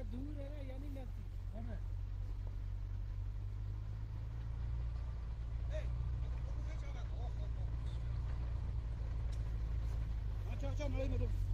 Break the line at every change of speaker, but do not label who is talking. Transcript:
दूर है ना, या नहीं लगती है। अच्छा अच्छा, नड़ी में